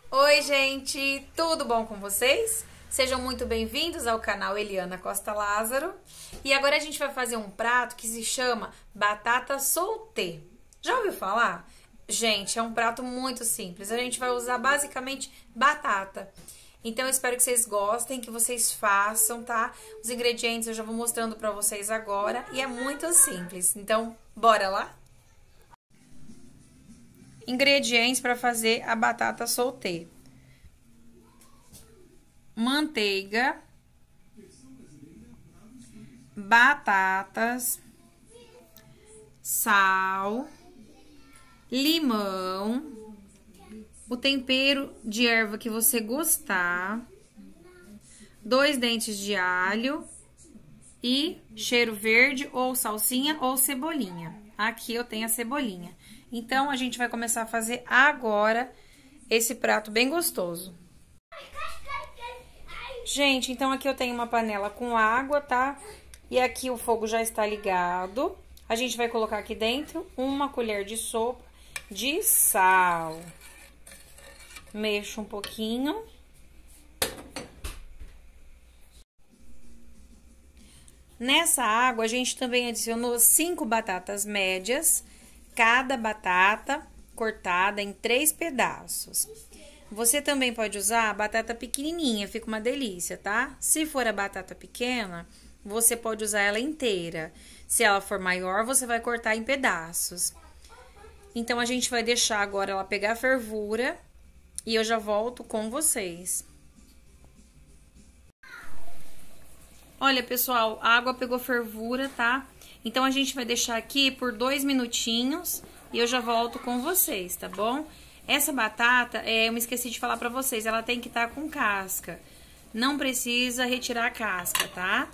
Oi, gente, tudo bom com vocês? Sejam muito bem-vindos ao canal Eliana Costa Lázaro. E agora a gente vai fazer um prato que se chama batata sauté. Já ouviu falar? Gente, é um prato muito simples. A gente vai usar basicamente batata. Então eu espero que vocês gostem, que vocês façam, tá? Os ingredientes eu já vou mostrando pra vocês agora e é muito simples. Então, bora lá? Ingredientes para fazer a batata sauté: manteiga, batatas, sal, limão, o tempero de erva que você gostar, 2 dentes de alho e cheiro verde ou salsinha ou cebolinha. Aqui eu tenho a cebolinha. Então, a gente vai começar a fazer agora esse prato bem gostoso. Gente, então aqui eu tenho uma panela com água, tá? E aqui o fogo já está ligado. A gente vai colocar aqui dentro 1 colher de sopa de sal. Mexo um pouquinho. Nessa água, a gente também adicionou 5 batatas médias, cada batata cortada em 3 pedaços. Você também pode usar a batata pequenininha, fica uma delícia, tá? Se for a batata pequena, você pode usar ela inteira. Se ela for maior, você vai cortar em pedaços. Então, a gente vai deixar agora ela pegar fervura e eu já volto com vocês. Olha, pessoal, a água pegou fervura, tá? Então, a gente vai deixar aqui por 2 minutinhos e eu já volto com vocês, tá bom? Essa batata, eu me esqueci de falar pra vocês, ela tem que estar com casca. Não precisa retirar a casca, tá?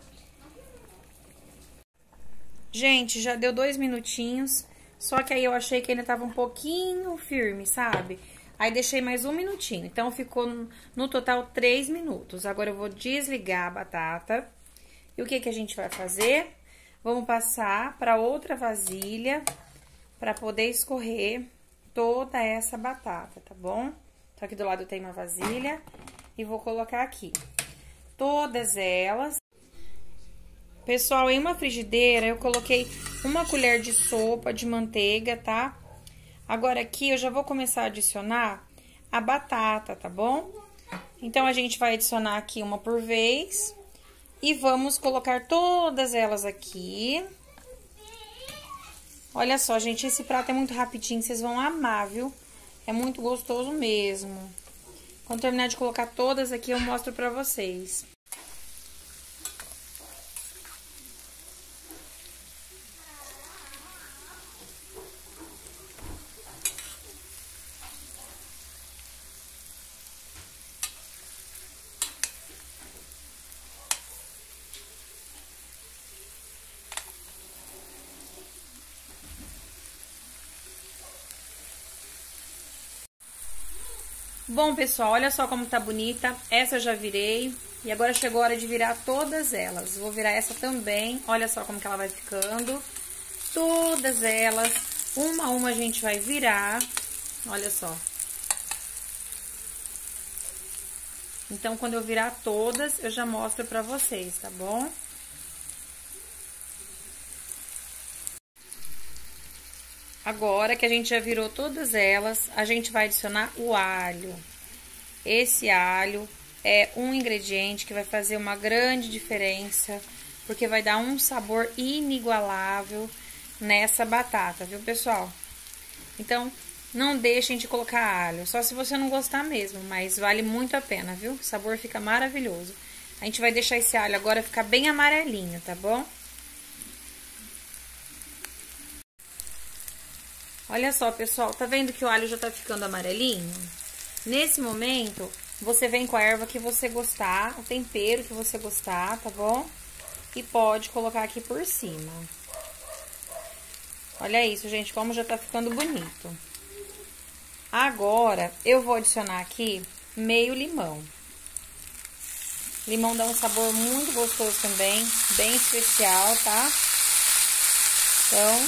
Gente, já deu 2 minutinhos, só que aí eu achei que ainda tava um pouquinho firme, sabe? Aí deixei mais 1 minutinho, então ficou no total 3 minutos. Agora eu vou desligar a batata. E o que que a gente vai fazer? Vamos passar para outra vasilha para poder escorrer toda essa batata, tá bom? Então, aqui do lado eu tenho uma vasilha e vou colocar aqui todas elas. Pessoal, em uma frigideira eu coloquei 1 colher de sopa de manteiga, tá? Agora aqui eu já vou começar a adicionar a batata, tá bom? Então, a gente vai adicionar aqui uma por vez. E vamos colocar todas elas aqui. Olha só, gente, esse prato é muito rapidinho, vocês vão amar, viu? É muito gostoso mesmo. Quando terminar de colocar todas aqui, eu mostro pra vocês. Bom, pessoal, olha só como tá bonita. Essa eu já virei. E agora chegou a hora de virar todas elas. Vou virar essa também. Olha só como que ela vai ficando. Todas elas, uma a uma a gente vai virar. Olha só. Então, quando eu virar todas, eu já mostro pra vocês, tá bom? Agora que a gente já virou todas elas, a gente vai adicionar o alho. Esse alho é um ingrediente que vai fazer uma grande diferença, porque vai dar um sabor inigualável nessa batata, viu, pessoal? Então, não deixem de colocar alho, só se você não gostar mesmo, mas vale muito a pena, viu? O sabor fica maravilhoso. A gente vai deixar esse alho agora ficar bem amarelinho, tá bom? Olha só, pessoal, tá vendo que o alho já tá ficando amarelinho? Nesse momento, você vem com a erva que você gostar, o tempero que você gostar, tá bom? E pode colocar aqui por cima. Olha isso, gente, como já tá ficando bonito. Agora, eu vou adicionar aqui meio limão. Limão dá um sabor muito gostoso também, bem especial, tá? Então,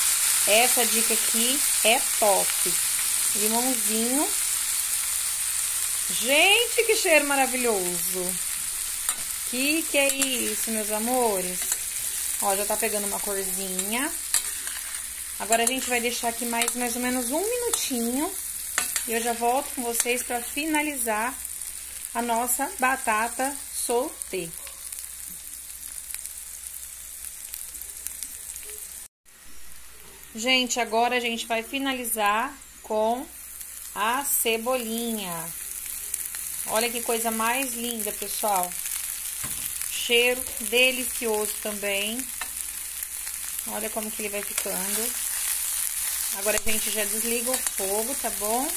essa dica aqui é top. Limãozinho. Gente, que cheiro maravilhoso. Que é isso, meus amores? Ó, já tá pegando uma corzinha. Agora a gente vai deixar aqui mais ou menos um minutinho. E eu já volto com vocês pra finalizar a nossa batata sauté. Gente, agora a gente vai finalizar com a cebolinha. Olha que coisa mais linda, pessoal. Cheiro delicioso também. Olha como que ele vai ficando. Agora a gente já desliga o fogo, tá bom?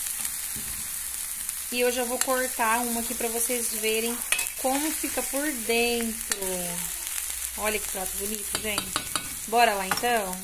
E eu já vou cortar uma aqui pra vocês verem como fica por dentro. Olha que prato bonito, gente. Bora lá, então?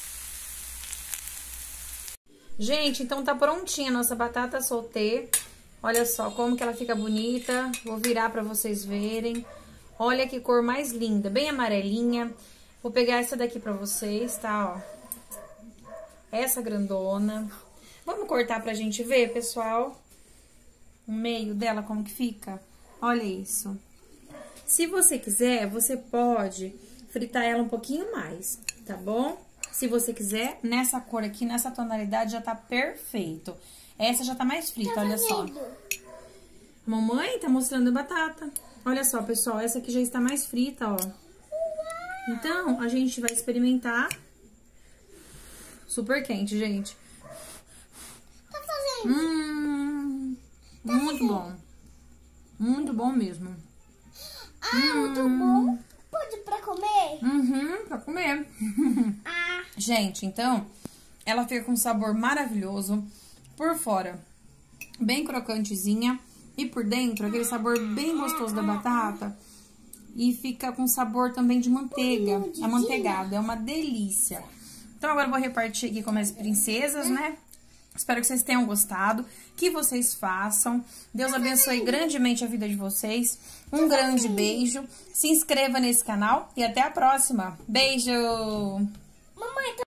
Gente, então tá prontinha a nossa batata sauté. Olha só como que ela fica bonita. Vou virar pra vocês verem. Olha que cor mais linda, bem amarelinha. Vou pegar essa daqui pra vocês, tá, ó. Essa grandona. Vamos cortar pra gente ver, pessoal? O meio dela, como que fica? Olha isso. Se você quiser, você pode fritar ela um pouquinho mais, tá bom? Se você quiser, nessa cor aqui, nessa tonalidade, já tá perfeito. Essa já tá mais frita, olha só. Mamãe tá mostrando a batata. Olha só, pessoal, essa aqui já está mais frita, ó. Então, a gente vai experimentar. Super quente, gente. Tá fazendo? Muito bom. Muito bom mesmo. Muito bom. Pode pra comer? Pra comer. Gente, então, ela fica com um sabor maravilhoso. Por fora, bem crocantezinha. E por dentro, aquele sabor bem gostoso da batata. E fica com sabor também de manteiga. Amanteigado, é uma delícia. Então, agora eu vou repartir aqui com as princesas, né? Espero que vocês tenham gostado, que vocês façam. Deus abençoe grandemente a vida de vocês. Um grande beijo. Se inscreva nesse canal e até a próxima. Beijo! Mamãe,